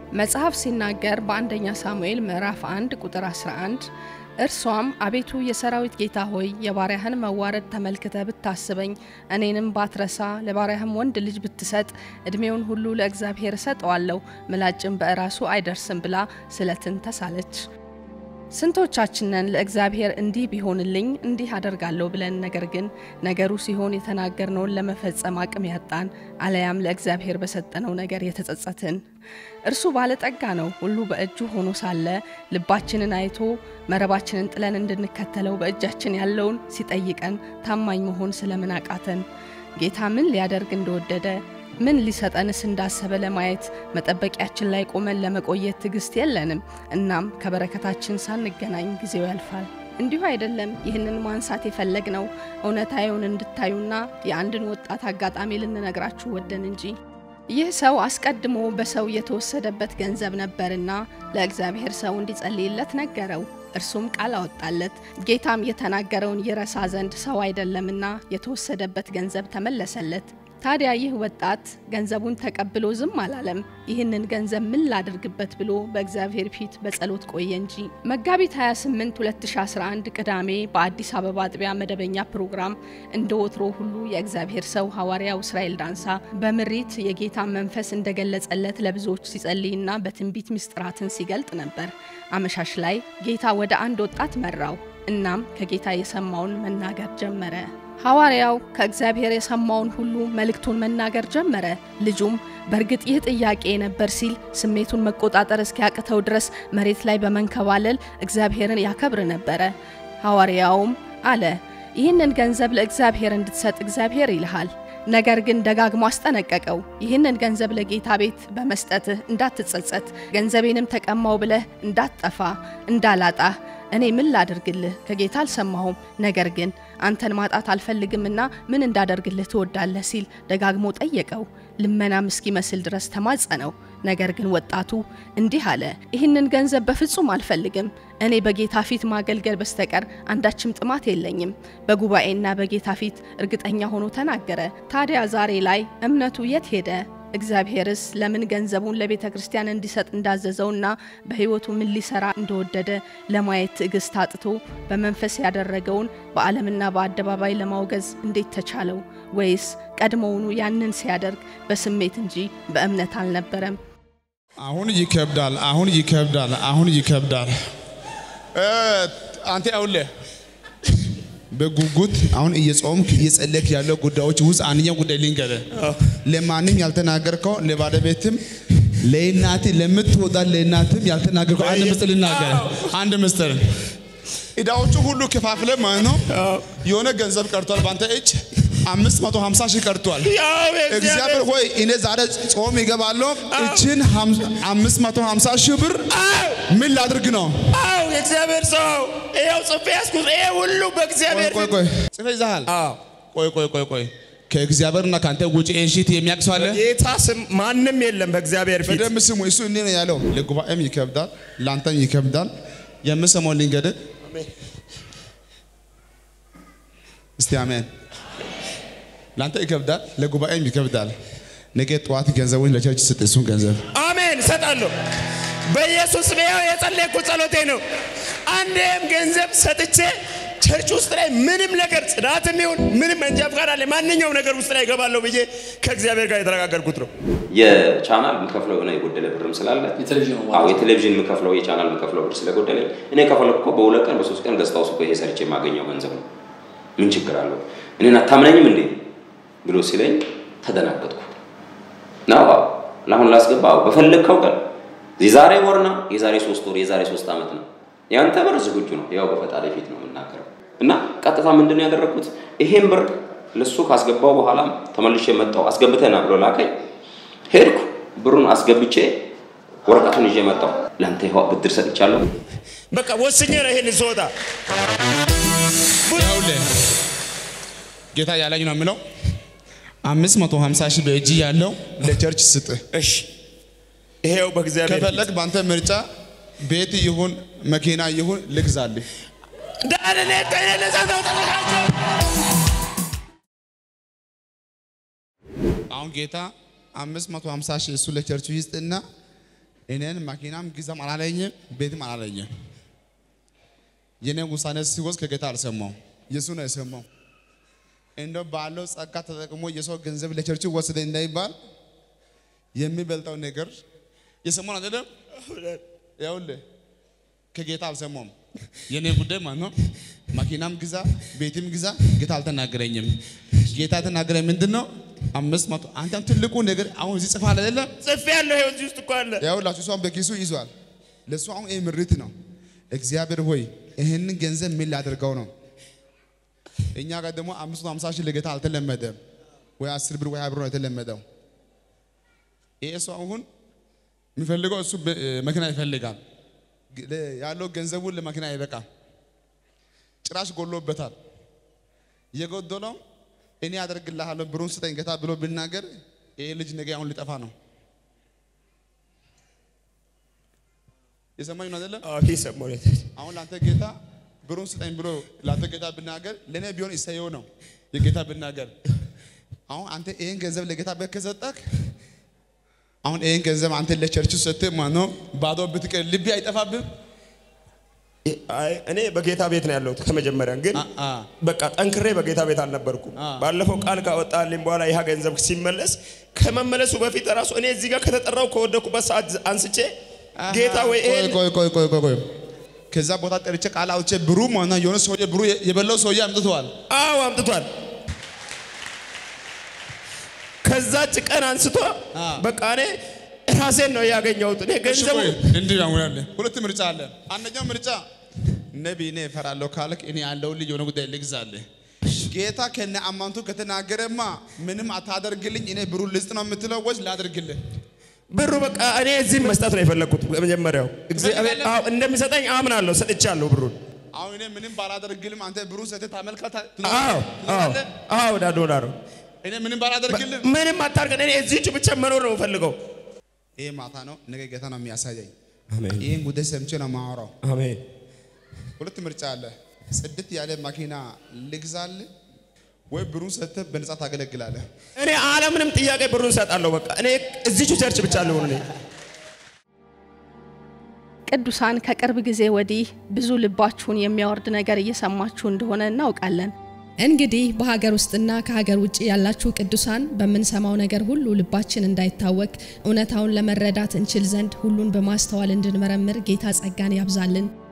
መጽሐፍ ሲናገር በአንደኛ ሳሙኤል ምዕራፍ 1 ቁጥር 11 እርሷም አቤቱ የሰራዊት ጌታ ሆይ የባሪያህን መዋረድ ተመልክተ ብታስበኝ እኔንም ባትረሳ ለባሪያህም ወንድ ልጅ ብትሰጥ እድሜውን ሁሉ ለእግዚአብሔር ሰጠዋለሁ ምላጭም በራሱ አይደርስም ብላ ስለትን ተሳለች። ስንቶቻችንን ለእግዚአብሔር እንዲህ ቢሆንልኝ እንዲህ አደርጋለሁ ብለን ነገር ግን ነገሩ ሲሆን የተናገርነውን ለመፈጸም አቅም ያጣን አለያም ለእግዚአብሔር በሰጠነው ነገር የተጸጸትን እርሱ ባለጠጋ ነው ሁሉ በእጁ ሆኖ ሳለ ልባችንን አይቶ መረባችንን ጥለን እንድንከተለው በእጃችን ያለውን ሲጠይቀን ታማኝ መሆን ስለምን አቃተን? ጌታ ምን ሊያደርግ እንደወደደ ምን ሊሰጠንስ እንዳሰበ ለማየት መጠበቂያችን ላይ ቆመን ለመቆየት ትግስት የለንም። እናም ከበረከታችን ሳንገናኝ ጊዜው ያልፋል። እንዲሁ አይደለም ይህንን ማንሳት የፈለግነው እውነታውን እንድታዩና የአንድን ወጣት አጋጣሚ ልንነግራችሁ ወደን እንጂ። ይህ ሰው አስቀድሞ በሰው የተወሰደበት ገንዘብ ነበርና ለእግዚአብሔር ሰው እንዲጸልይለት ነገረው። እርሱም ቃል አወጣለት። ጌታም የተናገረውን ይረሳ ዘንድ ሰው አይደለምና የተወሰደበት ገንዘብ ተመለሰለት። ታዲያ ይህ ወጣት ገንዘቡን ተቀብሎ ዝም አላለም። ይህንን ገንዘብ ምን ላድርግበት ብሎ በእግዚአብሔር ፊት በጸሎት ቆየ እንጂ። መጋቢት 28 2011 ቅዳሜ በአዲስ አበባ አጥቢያ መደበኛ ፕሮግራም እንደወትሮ ሁሉ የእግዚአብሔር ሰው ሐዋርያው እስራኤል ዳንሳ በምሪት የጌታ መንፈስ እንደገለጸለት ለብዙዎች ሲጸልይና በትንቢት ምስጢራትን ሲገልጥ ነበር። አመሻሽ ላይ ጌታ ወደ አንድ ወጣት መራው። እናም ከጌታ የሰማውን መናገር ጀመረ። ሐዋርያው ከእግዚአብሔር የሰማውን ሁሉ መልእክቱን መናገር ጀመረ። ልጁም በርግጥ ይህ ጥያቄ ነበር ሲል ስሜቱን መቆጣጠር እስኪያቅተው ድረስ መሬት ላይ በመንከባለል እግዚአብሔርን ያከብር ነበር። ሐዋርያውም አለ ይህንን ገንዘብ ለእግዚአብሔር እንድትሰጥ እግዚአብሔር ይልሃል። ነገር ግን ደጋግሞ አስጠነቀቀው። ይህንን ገንዘብ ለጌታ ቤት በመስጠትህ እንዳትጸጸት፣ ገንዘቤንም ተቀማው ብለህ እንዳትጠፋ እንዳላጣህ እኔ ምን ላድርግልህ? ከጌታ አልሰማሁም፣ ነገር ግን አንተን ማጣት አልፈልግምና ምን እንዳደርግልህ ትወዳለህ ሲል ደጋግሞ ጠየቀው። ልመናም እስኪመስል ድረስ ተማጸነው። ነገር ግን ወጣቱ እንዲህ አለ ይህንን ገንዘብ በፍጹም አልፈልግም። እኔ በጌታ ፊት ማገልገል በስተቀር አንዳችም ጥማት የለኝም። በጉባኤና በጌታ ፊት እርግጠኛ ሆኖ ተናገረ። ታዲያ ዛሬ ላይ እምነቱ የት ሄደ? እግዚአብሔርስ ለምን ገንዘቡን ለቤተ ክርስቲያን እንዲሰጥ እንዳዘዘውና በህይወቱ ምን ሊሰራ እንደወደደ ለማየት ትዕግስት አጥቶ በመንፈስ ያደረገውን በዓለምና በአደባባይ ለማውገዝ እንዴት ተቻለው? ወይስ ቀድሞውኑ ያንን ሲያደርግ በስሜት እንጂ በእምነት አልነበረም? አሁን ይከብዳል። አንተ አውለ በጉጉት አሁን እየጾምክ እየጸለይክ ያለው ጉዳዮች ውስጥ አንደኛው ጉዳይ ልንገር። ለማንም ያልተናገርከው ለባለቤትም ለእናቴ ለምትወዳ ለእናትም ያልተናገርከው አንድ ምስጢር ልናገር። አንድ ምስጢር እዳዎቹ ሁሉ ከፋፍለ ማለት ነው። የሆነ ገንዘብ ቀርቷል ባንተ እጅ 550 ሺህ ቀርቷል። እግዚአብሔር ሆይ እኔ ዛሬ ጾም ይገባለሁ እቺን 550 ሺህ ብር ምን ላድርግ ነው? እግዚአብሔር ሰው ይሄው ጽፌ ያስኩት ይሄ ሁሉ በእግዚአብሔር ቆይ ጽፌ ይዛል። ቆይ ከእግዚአብሔርና ካንተ ውጪ እንሽት የሚያቅሰው አለ? ጌታ ስም ማንም የለም በእግዚአብሔር ፊት። በደም ስሙ እሱ እንዴ ነው ያለው። ለጉባኤም ይከብዳል፣ ላንተም ይከብዳል። የምሰማው ልንገድ። አሜን እስቲ አሜን። ላንተ ይከብዳል፣ ለጉባኤም ይከብዳል። ነገ ጧት ገንዘቡን ለቸርች ስትሱን ገንዘብ አሜን ሰጣለሁ። በኢየሱስ ስም የጸለይኩ ጸሎቴ ነው። አንዴም ገንዘብ ሰጥቼ ቸርች ውስጥ ላይ ምንም ነገር ጽዳትም ይሁን ምንም እንጃ ፍቃድ አለ ማንኛውም ነገር ውስጥ ላይ ገባለሁ ብዬ ከእግዚአብሔር ጋር የተረጋጋልኩት ነው። የቻናል ምከፍለው ነው የጎደለ ብርም ስላለ የቴሌቪዥን ምከፍለው የቻናል ምከፍለው ብር ስለጎደለ እኔ ከፈለኩ በሁለት ቀን በሶስት ቀን ገዝታው ሱቅ ይሄ ሰርቼ ማገኘው ገንዘብ ነው። ምን ችግር አለው? እኔና ታምነኝም እንዴ ብሎ ሲለኝ ተደናገጥኩ። ነው ለአሁን ላስገባው በፈለከው ቀን የዛሬ ወርና የዛሬ 3 ወር የዛሬ 3 አመት ነው ያንተ ብር ዝግጁ ነው። ያው በፈጣሪ ፊት ነው የምናገረው። እና ቀጥታ ምንድነው ያደረኩት? ይሄን ብር ለሱ ካስገባው በኋላ ተመልሼ መጣው። አስገብተና ብሎ ላከኝ። ሄድኩ ብሩን አስገብቼ ወረቀቱን ይዤ መጣው። ላንተ ይሄው ብድር ሰጥቻለሁ። በቃ ወስኜ ነው ይሄን ሶዳ ያውለ ጌታ ያለኝ ነው የምለው 550 ሺህ በእጅ ያለው ለቸርች ስጥ። እሺ ይሄው በእግዚአብሔር ከፈለክ ባንተ ምርጫ ቤት ይሁን መኪና ይሁን ልግዛልህ። ዳንኔ ተነሳው ተነካቸው። አሁን ጌታ 550 ሺህ እሱ ለቸርቹ ይስጥና እኔን ማኪናም ግዛም አላለኝም ቤትም አላለኝም የኔ ውሳኔ ሲወስ ከጌታ አልሰማው ኢየሱስ ነው የሰማው እንደው ባለው ጸጋ ተጠቅሞ የሰው ገንዘብ ለቸርቹ ወሰደ እንዳይባል የሚበልጣው ነገር የሰማው አይደለም ያውልህ ከጌታ አልሰማውም የኔ ጉዳይ ማለት ነው ማኪናም ግዛ ቤትም ግዛ ጌታ አልተናገረኝም ጌታ ተናገረ ምንድነው 500 አንተም ትልቁ ነገር አሁን እዚህ ጽፋለ አይደለ ጽፍ ያለው ይኸው እዚህ ውስጥ እኮ አለ ያውላችሁ ሰው በኪሱ ይዟል ለሱ አሁን ይሄ ምሪት ነው እግዚአብሔር ሆይ ይሄንን ገንዘብ ምን ላደርገው ነው እኛ ጋር ደግሞ 550 ሺህ ለጌታ አልተለመደም ወይ 10 ብር ወይ 20 ብር ነው የተለመደው ይሄ ሰው አሁን የሚፈልገው እሱ መኪና ይፈልጋል ያለው ገንዘቡን ለመኪና አይበቃም ጭራሽ ጎሎበታል የጎደለው እኔ አደርግልሃለሁ ብሩን ስጠኝ ጌታ ብሎ ቢናገር ይሄ ልጅ ነገ አሁን ሊጠፋ ነው የሰማኝ ነው አይደል አዎ ይሰማው አሁን ላንተ ጌታ ብሩን ስጠኝ ብሎ ላንተ ጌታ ቢናገር ለኔ ቢሆን ይሰየው ነው የጌታ ቢናገር አሁን አንተ ይሄን ገንዘብ ለጌታ በከሰጠክ አሁን ይሄን ገንዘብ አንተ ለቸርቹ ሰጥተህ ማነው ባዶ ብትቀር ልብ አይጠፋብም እኔ በጌታ ቤት ነው ያለሁት ከመጀመሪያ ግን በቃ ጠንክሬ በጌታ ቤት አልነበርኩም ባለፈው ቃል ካወጣልኝ በኋላ ይሄ ገንዘብ ሲመለስ ከመመለሱ በፊት ራሱ እኔ እዚህ ጋር ከተጠራው ከወደኩበት ሰዓት አንስቼ ጌታ ወይ ቆይ ከዛ ቦታ ጠርቼ ቃል አውጥቼ ብሩ ማና የሆነ ሰው ብሩ የበላው ሰው አምጥቷል አዎ አምጥቷል ከዛች ቀን አንስቶ በቃ እኔ ራሴን ነው ያገኘሁት እኔ ገንዘብ እንዲህ ያውላል ሁለት ምርጫ አለ አንደኛው ምርጫ ነብይ ነኝ ፈራለሁ ካልክ እኔ ያለው ልጅ የሆነ ጉዳይ ልግዛለህ ጌታ ከነ አማንቱ ከተናገረማ ምንም አታደርግልኝ እኔ ብሩ ልስጥ ነው የምትለው ወይስ ላድርግልህ ብሩ በቃ እኔ እዚህ መስጠት ነው የፈለኩት በመጀመሪያው እግዚአብሔር እንደሚሰጠኝ አምናለሁ ሰጥቻለሁ ብሩን አሁን እኔ ምንም ባላደርግልም አንተ ብሩ ሰጥተህ ታመልካታ አዎ ዳዶላሩ እኔ ምንም ባላደርግልህ ምንም አታርገን እኔ እዚህ ብቻ መኖር ነው ፈልገው ይሄ ማታ ነው ነገ ጌታ ነው የሚያሳየኝ አሜን ይሄን ጉዳይ ሰምቼ ነው ማወራው አሜን ሁለት ምርጫ አለ ጽድት ያለ ማኪና ልግዛል ወይ ብሩን ሰጥተህ በነፃ ታገለግላለህ እኔ ዓለምንም ጥያቄ ብሩን ሰጣለሁ በቃ እኔ እዚህ ቸርች ብቻ ነው እኔ ቅዱሳን ከቅርብ ጊዜ ወዲህ ብዙ ልባችሁን የሚያወርድ ነገር እየሰማችሁ እንደሆነ እናውቃለን እንግዲህ በሀገር ውስጥና ከሀገር ውጪ ያላችሁ ቅዱሳን በመንሰማው ነገር ሁሉ ልባችን እንዳይታወክ እውነታውን ለመረዳት እንችል ዘንድ ሁሉን በማስተዋል እንድንመረምር ጌታ ጸጋን ያብዛልን